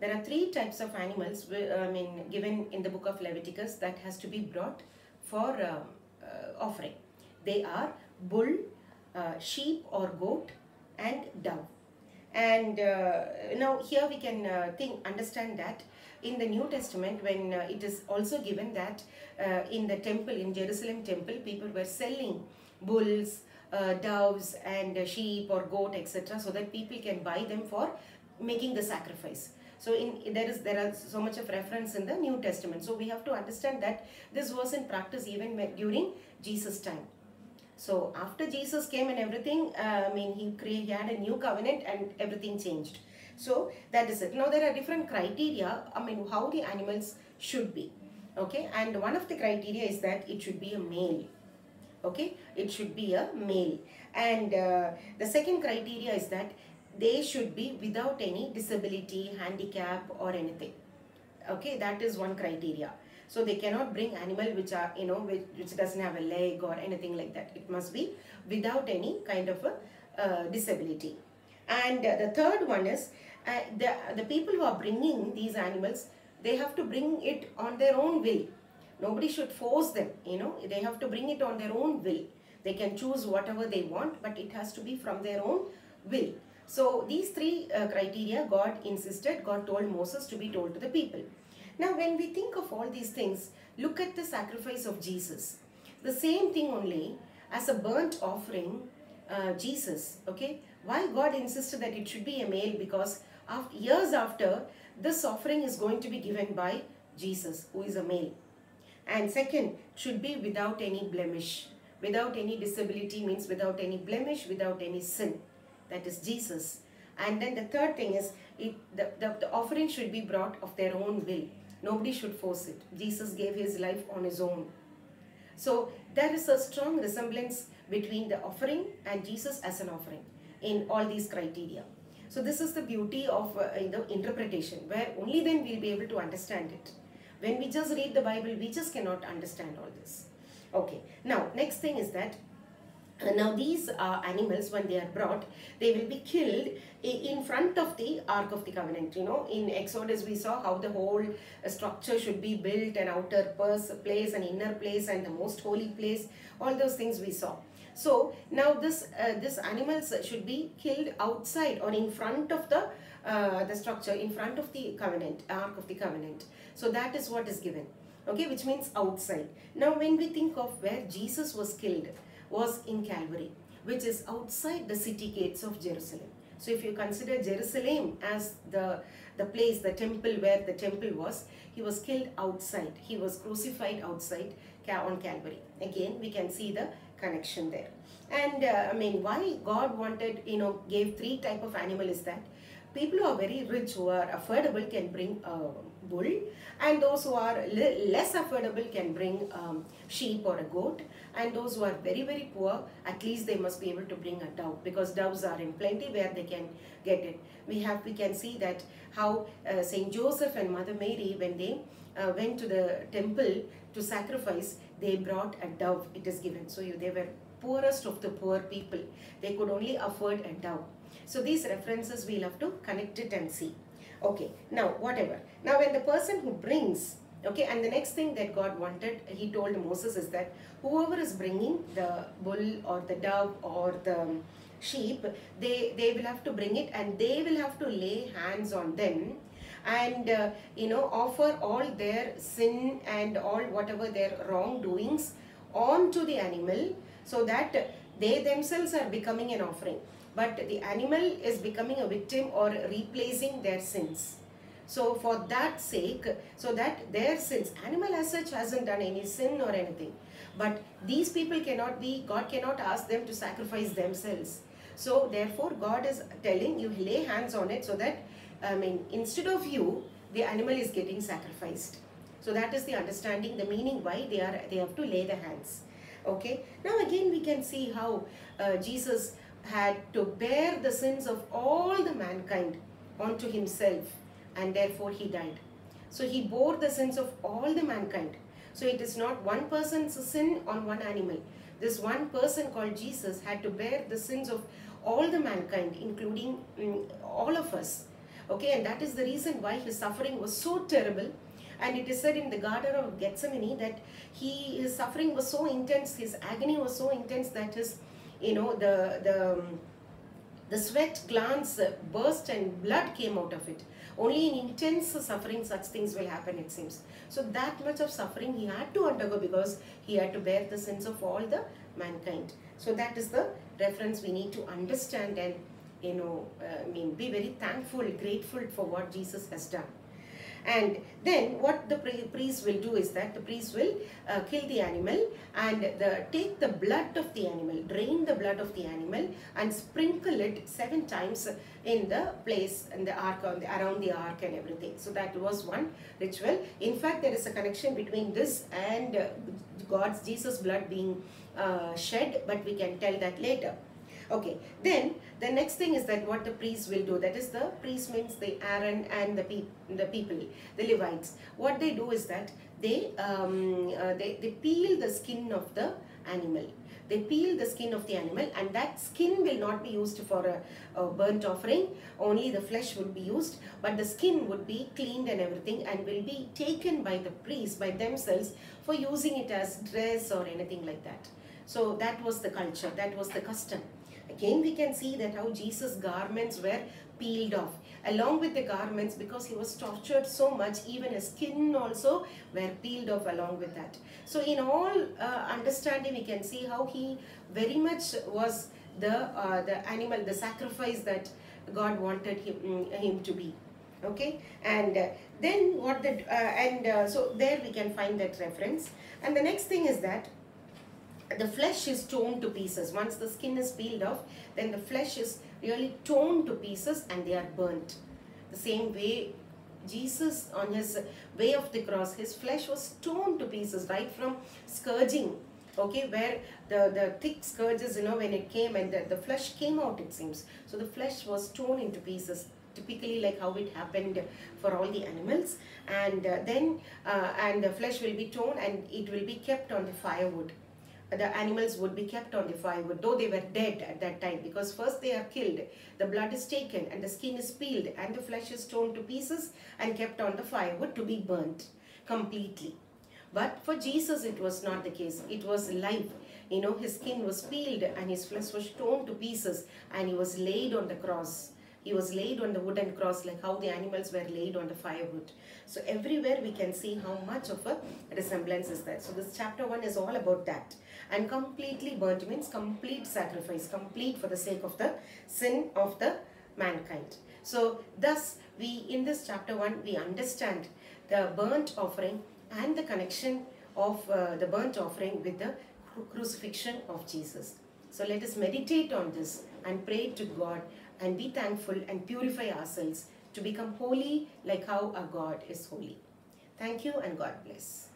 there are three types of animals given in the book of Leviticus that has to be brought for offering. They are bull, sheep or goat, and dove. And now here we can understand that in the New Testament, when it is also given that in the temple, in Jerusalem temple, people were selling bulls, doves and sheep or goat, etc., so that people can buy them for making the sacrifice. So there are so much of reference in the New Testament. So we have to understand that this was in practice even during Jesus' time. So after Jesus came and everything, he had a new covenant and everything changed. So that is it. Now there are different criteria, how the animals should be. Okay, and one of the criteria is that it should be a male. Okay, it should be a male. And the second criteria is that they should be without any disability, handicap or anything. Okay, that is one criteria. So they cannot bring animal which are, which doesn't have a leg or anything like that. It must be without any kind of a disability. And the third one is the people who are bringing these animals, they have to bring it on their own will. Nobody should force them, they have to bring it on their own will. They can choose whatever they want, but it has to be from their own will. So these three criteria God told Moses to be told to the people. Now when we think of all these things, look at the sacrifice of Jesus. The same thing only as a burnt offering, Jesus, okay? Why God insisted that it should be a male? Because years after, this offering is going to be given by Jesus, who is a male. And second, should be without any blemish. Without any disability means without any blemish, without any sin. That is Jesus. And then the third thing is, the offering should be brought of their own will. Nobody should force it. Jesus gave his life on his own. So there is a strong resemblance between the offering and Jesus as an offering in all these criteria. So this is the beauty of interpretation, where only then we'll be able to understand it. When we just read the Bible, we just cannot understand all this. Okay, now next thing is that now these animals, when they are brought, they will be killed in front of the Ark of the Covenant. In Exodus we saw how the whole structure should be built, an outer place, an inner place and the most holy place. All those things we saw. So now this animals should be killed outside or in front of the structure, in front of the covenant, Ark of the Covenant. So that is what is given. Okay, which means outside. Now when we think of where Jesus was killed, was in Calvary, which is outside the city gates of Jerusalem. So if you consider Jerusalem as the place, the temple, where the temple was, he was killed outside. He was crucified outside on Calvary. Again, we can see the connection there. And why God wanted, gave three type of animal is that people who are very rich, who are affordable, can bring a bull, and those who are less affordable can bring sheep or a goat, and those who are very, very poor, at least they must be able to bring a dove, because doves are in plenty where they can get it. We can see that how Saint Joseph and Mother Mary, when they went to the temple to sacrifice, they brought a dove, it is given. So they were poorest of the poor people. They could only afford a dove. So these references we'll have to connect it and see. Okay, now whatever. Now when the person who brings, okay, and the next thing that God wanted, he told Moses, is that whoever is bringing the bull or the dove or the sheep, they will have to bring it, and they will have to lay hands on them and offer all their sin and all whatever their wrongdoings onto the animal, so that they themselves are becoming an offering, but the animal is becoming a victim or replacing their sins. So for that sake, so that their sins, animal as such hasn't done any sin or anything, but these people God cannot ask them to sacrifice themselves. So therefore God is telling you, lay hands on it, so that instead of you, the animal is getting sacrificed. So that is the understanding, the meaning why they have to lay the hands. Okay, now again we can see how Jesus had to bear the sins of all the mankind onto himself, and therefore he died. So he bore the sins of all the mankind. So it is not one person's sin on one animal. This one person called Jesus had to bear the sins of all the mankind, including all of us. Okay, and that is the reason why his suffering was so terrible. And it is said in the Garden of Gethsemane that his suffering was so intense, his agony was so intense that his, you know, the sweat glands burst and blood came out of it. Only in intense suffering such things will happen, it seems. So that much of suffering he had to undergo because he had to bear the sins of all the mankind. So that is the reference we need to understand and, you know, be very thankful, grateful for what Jesus has done. And then what the priest will do is that the priest will kill the animal and take the blood of the animal, drain the blood of the animal and sprinkle it 7 times in the place, in the ark, around the ark and everything. So that was one ritual. In fact, there is a connection between this and Jesus' blood being shed, but we can tell that later. Okay, then the next thing is that what the priests will do, that is the priest means the Aaron and the people, the Levites. What they do is that they peel the skin of the animal. They peel the skin of the animal, and that skin will not be used for a burnt offering. Only the flesh will be used, but the skin would be cleaned and everything and will be taken by the priests, by themselves, for using it as dress or anything like that. So that was the culture, that was the custom. Again, we can see that how Jesus' garments were peeled off. Along with the garments, because he was tortured so much, even his skin also were peeled off along with that. So in all understanding, we can see how he very much was the animal, the sacrifice that God wanted him to be. Okay, and then what so there we can find that reference. And the next thing is that the flesh is torn to pieces. Once the skin is peeled off, then the flesh is really torn to pieces and they are burnt. The same way Jesus, on his way of the cross, his flesh was torn to pieces, right from scourging, okay, where the thick scourges, you know, when it came and the flesh came out, it seems. So the flesh was torn into pieces, typically like how it happened for all the animals. And then the flesh will be torn and it will be kept on the firewood. The animals would be kept on the firewood, though they were dead at that time, because first they are killed, the blood is taken and the skin is peeled and the flesh is torn to pieces and kept on the firewood to be burnt completely. But for Jesus it was not the case. It was live. You know, his skin was peeled and his flesh was torn to pieces and he was laid on the cross. He was laid on the wooden cross like how the animals were laid on the firewood. So everywhere we can see how much of a resemblance is there. So this chapter 1 is all about that. And completely burnt means complete sacrifice, complete for the sake of the sin of the mankind. So thus we, in this chapter 1, we understand the burnt offering and the connection of the burnt offering with the crucifixion of Jesus. So let us meditate on this and pray to God and be thankful and purify ourselves to become holy like how our God is holy. Thank you and God bless.